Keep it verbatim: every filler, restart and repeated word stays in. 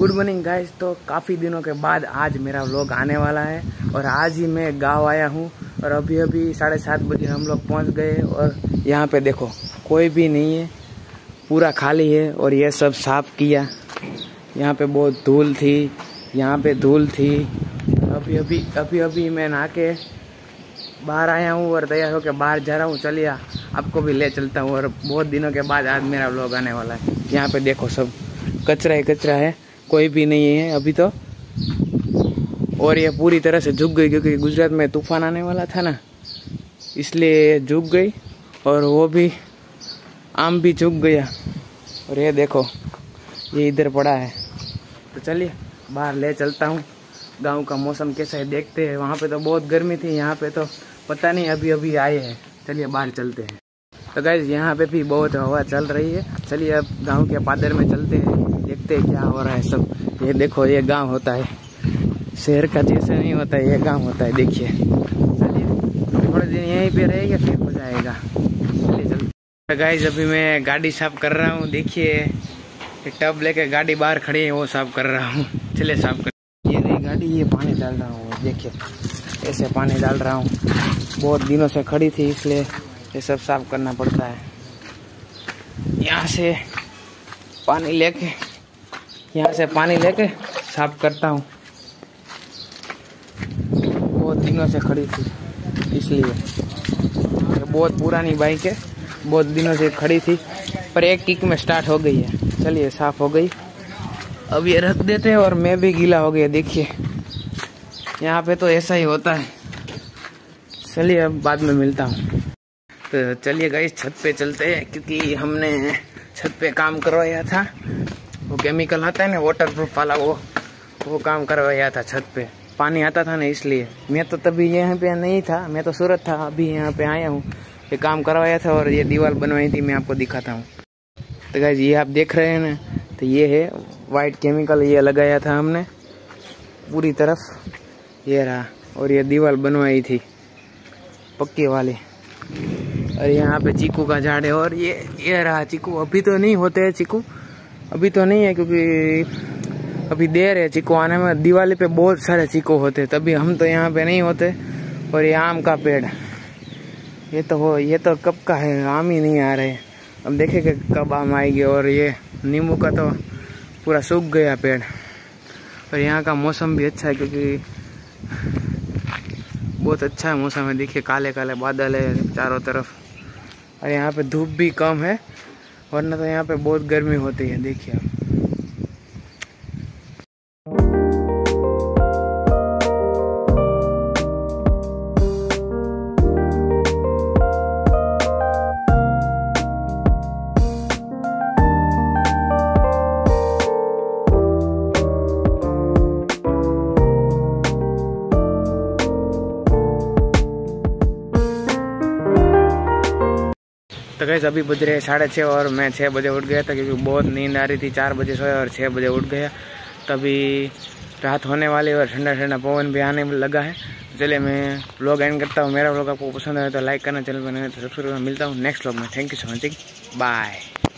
Good morning guys. तो काफ़ी दिनों के बाद आज मेरा व्लॉग आने वाला है और आज ही मैं गांव आया हूं और अभी अभी साढ़े सात बजे हम लोग पहुंच गए और यहाँ पे देखो कोई भी नहीं है, पूरा खाली है। और ये सब साफ किया। यहाँ पे बहुत धूल थी, यहाँ पे धूल थी। अभी अभी अभी अभी मैं नहा के बाहर आया हूँ और तैयार होकर बाहर जा रहा हूँ। चलिए आपको भी ले चलता हूँ। और बहुत दिनों के बाद आज मेरा व्लॉग आने वाला है। यहाँ पे देखो सब कचरा ही कचरा है, कोई भी नहीं है अभी तो। और ये पूरी तरह से झुक गई क्योंकि गुजरात में तूफान आने वाला था ना, इसलिए झुक गई। और वो भी आम भी झुक गया। और ये देखो ये इधर पड़ा है। तो चलिए बाहर ले चलता हूँ। गांव का मौसम कैसा है देखते हैं। वहाँ पे तो बहुत गर्मी थी, यहाँ पे तो पता नहीं अभी अभी आए हैं। चलिए बाहर चलते हैं। तो गाइस यहाँ पे भी बहुत हवा चल रही है। चलिए अब गांव के पादर में चलते हैं, देखते हैं क्या हो रहा है सब। ये देखो ये गांव होता है, शहर का जैसे नहीं होता है, ये गांव होता है। देखिए चलिए थोड़े दिन यहीं पे रहेगा फिर हो जाएगा। चलिए चलते। तो गाइस अभी मैं गाड़ी साफ कर रहा हूँ। देखिए टब लेके गाड़ी बाहर खड़ी है, वो साफ कर रहा हूँ। चलिए साफ कर। ये रही गाड़ी, ये पानी डाल रहा हूँ। देखिए ऐसे पानी डाल रहा हूँ। बहुत दिनों से खड़ी थी इसलिए ये सब साफ करना पड़ता है। यहाँ से पानी लेके यहाँ से पानी लेके साफ करता हूँ। बहुत दिनों से खड़ी थी इसलिए। ये बहुत पुरानी बाइक है, बहुत दिनों से खड़ी थी पर एक किक में स्टार्ट हो गई है। चलिए साफ हो गई। अब ये रख देते हैं और मैं भी गीला हो गया। देखिए यहाँ पे तो ऐसा ही होता है। चलिए अब बाद में मिलता हूँ। तो चलिए गाइस छत पे चलते हैं क्योंकि हमने छत पे काम करवाया था। वो केमिकल आता है ना वाटर प्रूफ वाला, वो वो काम करवाया था छत पे। पानी आता था ना इसलिए। मैं तो तभी यहाँ पे नहीं था, मैं तो सूरत था। अभी यहाँ पे आया हूँ। ये काम करवाया था और ये दीवार बनवाई थी, मैं आपको दिखाता हूँ। तो गाइस ये आप देख रहे हैं ना, तो ये है वाइट केमिकल, ये लगाया था हमने पूरी तरफ। ये रहा। और ये दीवार बनवाई थी पक्की वाली। और यहाँ पे चीकू का झाड़ है। और ये ये रहा चीकू। अभी तो नहीं होते हैं चीकू, अभी तो नहीं है क्योंकि अभी देर है चीकू आने में। दिवाली पे बहुत सारे चीकू होते, तभी हम तो यहाँ पे नहीं होते। और ये आम का पेड़, ये तो हो ये तो कब का है, आम ही नहीं आ रहे। अब देखेंगे कब आम आएंगे। और ये नींबू का तो पूरा सूख गया पेड़। और यहाँ का मौसम भी अच्छा है क्योंकि बहुत अच्छा है मौसम है। देखिए काले काले बादल है चारों तरफ। और यहाँ पे धूप भी कम है, वरना तो यहाँ पे बहुत गर्मी होती है। देखिए आप। तो गाइस अभी बज रहे हैं साढ़े छः और मैं छः बजे उठ गया था क्योंकि बहुत नींद आ रही थी। चार बजे सोया और छः बजे उठ गया। तभी रात होने वाली और ठंडा ठंडा पवन भी आने लगा है। चलिए मैं व्लॉग एंड करता हूँ। मेरा व्लॉग आपको पसंद आया तो लाइक करना, चैनल बनाना तो सब्सक्राइब करना। मिलता हूँ नेक्स्ट व्लॉग में। Thank you so much, bye.